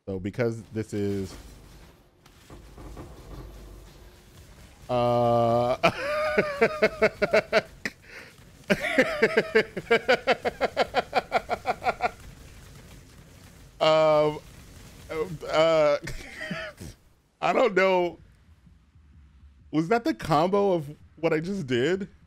So because this is uh um uh I don't know. Was that the combo of what I just did?